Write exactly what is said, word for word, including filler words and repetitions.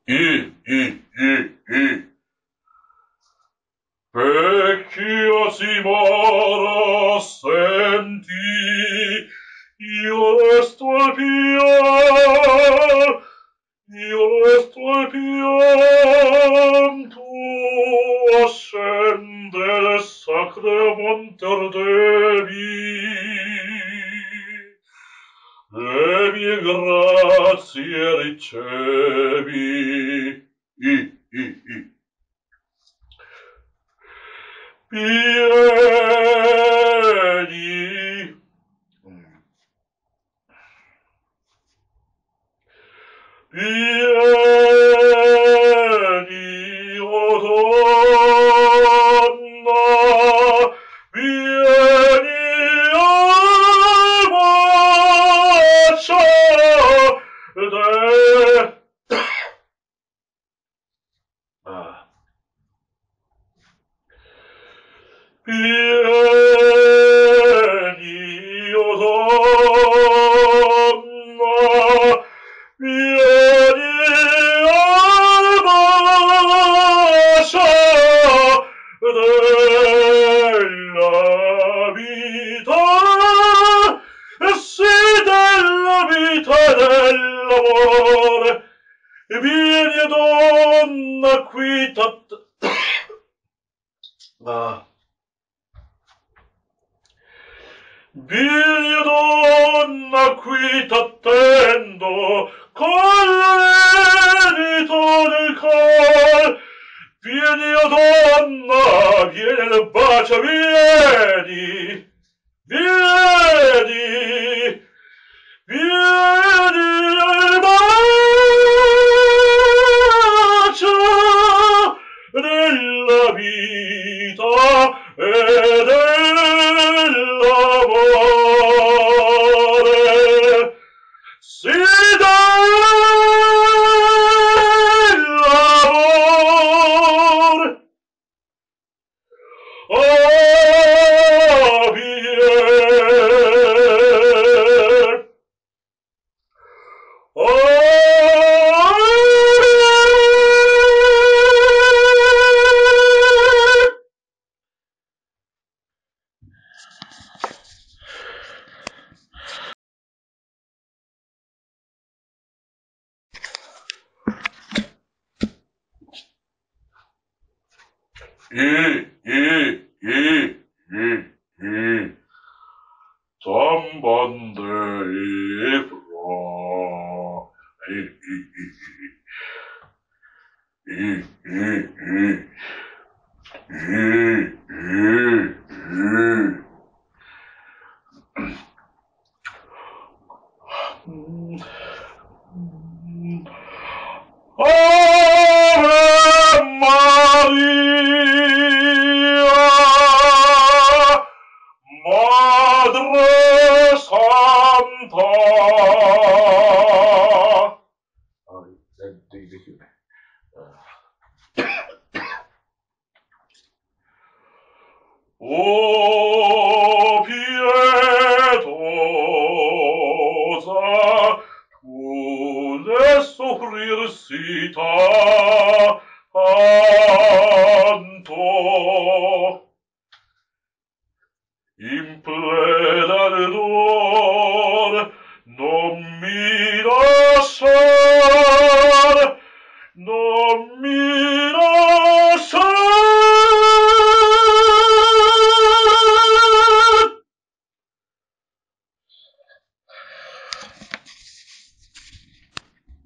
I, i, i, i. Vecchio si mora, senti, io resto al pian, io resto al pian, tu ascende le sacre monter devi, le mie grazie ricevi. I, i, i. Vieni, vieni, o donna, vieni al bacio de... Ah. Vieni, o donna, vieni al bacio della vita, sì, della vita e dell'amore. Vieni, donna, qui t'att... Ah. Vieni, donna, qui t'attendo, con l'anelito del cor. Vieni, o donna, vieni al bacio, vieni, vieni, vieni al bacio della vita e dell'amore. Sì, dell'amore. Oh, vieni. Oh, I, I, I, I, I. Tambande e fra. I, I, I, I. I, I, I. I, I, I. Ave Maria, Madre Santa. Oh, that did it. O pietosa, tu ne soffrirsi tanto, in plena d'or non mi